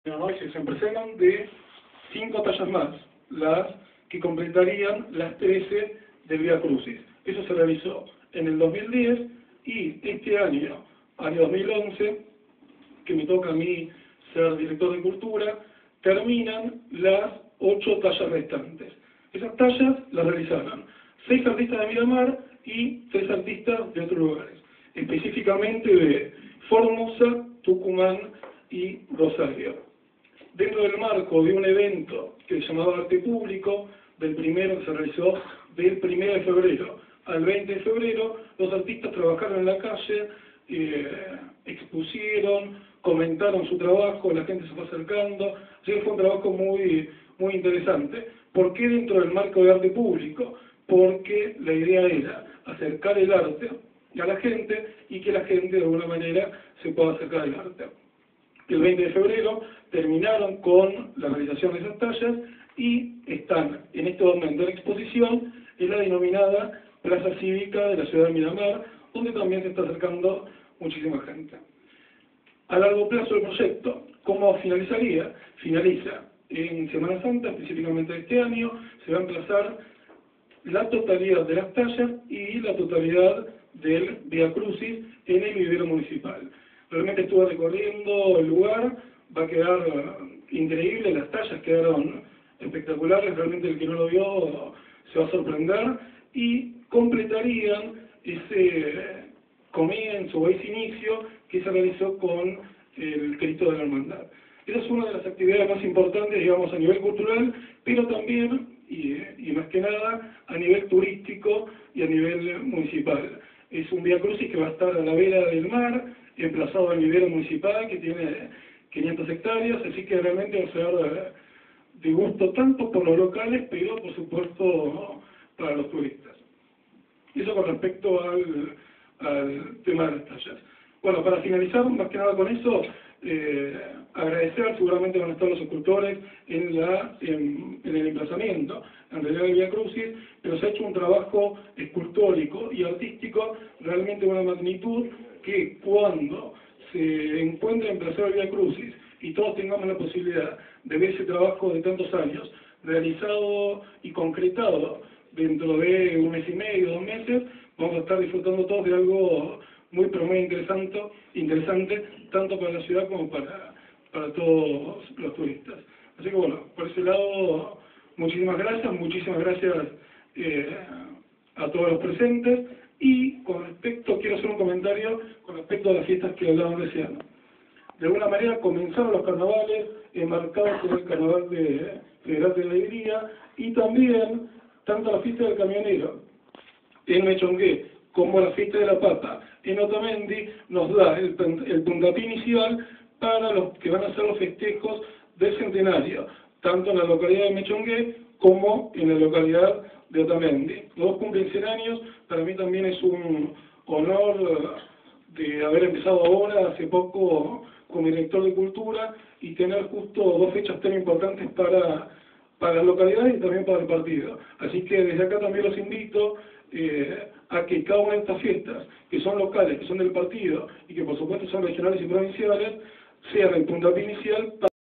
Se presentan de 5 tallas más, las que completarían las 13 del Vía Crucis. Eso se realizó en el 2010 y este año 2011, que me toca a mí ser director de cultura, terminan las 8 tallas restantes. Esas tallas las realizaron 6 artistas de Miramar y 3 artistas de otros lugares, específicamente de Formosa, Tucumán y Rosario. Dentro del marco de un evento que se llamaba Arte Público, del primero que se realizó del 1 de febrero al 20 de febrero, los artistas trabajaron en la calle, expusieron, comentaron su trabajo, la gente se fue acercando, así que fue un trabajo muy interesante. ¿Por qué dentro del marco de Arte Público? Porque la idea era acercar el arte a la gente y que la gente de alguna manera se pueda acercar al arte. El 20 de febrero terminaron con la realización de esas tallas y están en este momento en exposición en la denominada Plaza Cívica de la ciudad de Miramar, donde también se está acercando muchísima gente. A largo plazo el proyecto, ¿cómo finalizaría? Finaliza en Semana Santa, específicamente de este año, se va a emplazar la totalidad de las tallas y la totalidad del Vía Crucis en el vivero municipal. Realmente estuve recorriendo el lugar, va a quedar increíble, las tallas quedaron espectaculares, realmente el que no lo vio se va a sorprender, y completarían ese comienzo o ese inicio que se realizó con el Cristo de la Hermandad. Esa es una de las actividades más importantes, digamos, a nivel cultural, pero también, y más que nada, a nivel turístico y a nivel municipal. Es un Vía Crucis que va a estar a la vera del mar, emplazado al vivero municipal, que tiene 500 hectáreas, así que realmente va a ser de gusto tanto por los locales, pero por supuesto para los turistas. Eso con respecto al tema de las tallas. Bueno, para finalizar, más que nada con eso, agradecer, seguramente van a estar los escultores en el emplazamiento, en realidad el Vía Crucis, pero se ha hecho un trabajo escultórico y artístico realmente de una magnitud que cuando se encuentre emplazado el Vía Crucis y todos tengamos la posibilidad de ver ese trabajo de tantos años realizado y concretado dentro de un mes y medio, 2 meses, vamos a estar disfrutando todos de algo muy pero muy interesante tanto para la ciudad como para todos los turistas. Así que bueno, por ese lado, muchísimas gracias a todos los presentes, y con respecto, quiero hacer un comentario con respecto a las fiestas que hablaban recién. De alguna manera comenzaron los carnavales enmarcados por el Carnaval Federal de Alegría, y también tanto la fiesta del camionero en Mechongué como la fiesta de la papa en Otamendi nos da el puntapié inicial para los que van a ser los festejos del centenario, tanto en la localidad de Mechongué como en la localidad de Otamendi. Los dos cumplen 100 años, para mí también es un honor de haber empezado ahora, hace poco, como director de cultura, y tener justo 2 fechas tan importantes para la localidad y también para el partido. Así que desde acá también los invito a que cada una de estas fiestas, que son locales, que son del partido, y que por supuesto son regionales y provinciales, sean el puntapié inicial